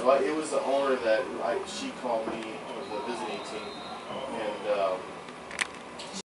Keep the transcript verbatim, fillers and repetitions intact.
Well, it was the owner that I, she called me with the visiting team.